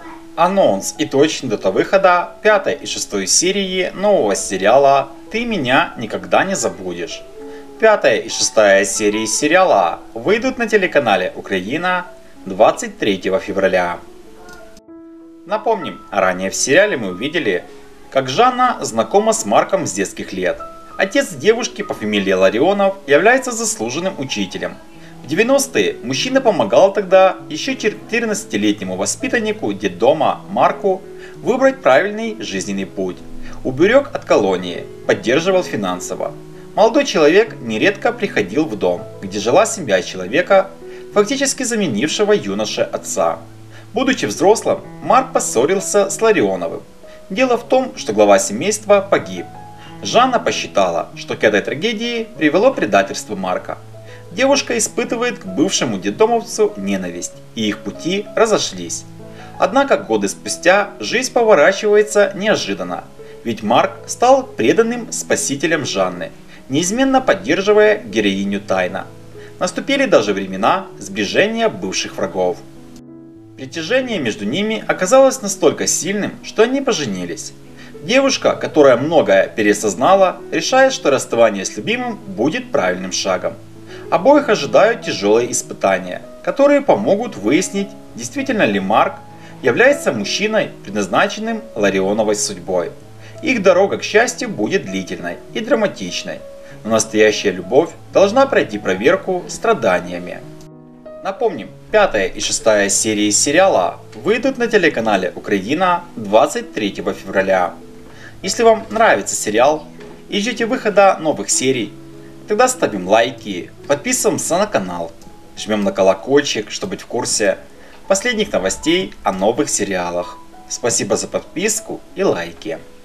Анонс и точная дата выхода 5 и 6 серии нового сериала «Ты меня никогда не забудешь». 5 и 6 серии сериала выйдут на телеканале Украина 23 февраля. Напомним, ранее в сериале мы увидели, как Жанна знакома с Марком с детских лет. Отец девушки по фамилии Ларионов является заслуженным учителем. В 90-е мужчина помогал тогда еще 14-летнему воспитаннику детдома Марку выбрать правильный жизненный путь. Уберег от колонии, поддерживал финансово. Молодой человек нередко приходил в дом, где жила семья человека, фактически заменившего юноше отца. Будучи взрослым, Марк поссорился с Ларионовым. Дело в том, что глава семейства погиб. Жанна посчитала, что к этой трагедии привело предательство Марка. Девушка испытывает к бывшему детдомовцу ненависть, и их пути разошлись. Однако годы спустя жизнь поворачивается неожиданно, ведь Марк стал преданным спасителем Жанны, неизменно поддерживая героиню тайно. Наступили даже времена сближения бывших врагов. Притяжение между ними оказалось настолько сильным, что они поженились. Девушка, которая многое пересознала, решает, что расставание с любимым будет правильным шагом. Обоих ожидают тяжелые испытания, которые помогут выяснить, действительно ли Марк является мужчиной, предназначенным Ларионовой судьбой. Их дорога к счастью будет длительной и драматичной, но настоящая любовь должна пройти проверку страданиями. Напомним, 5 и 6 серии сериала выйдут на телеканале Украина 23 февраля. Если вам нравится сериал и ждете выхода новых серий, тогда ставим лайки, подписываемся на канал, жмем на колокольчик, чтобы быть в курсе последних новостей о новых сериалах. Спасибо за подписку и лайки.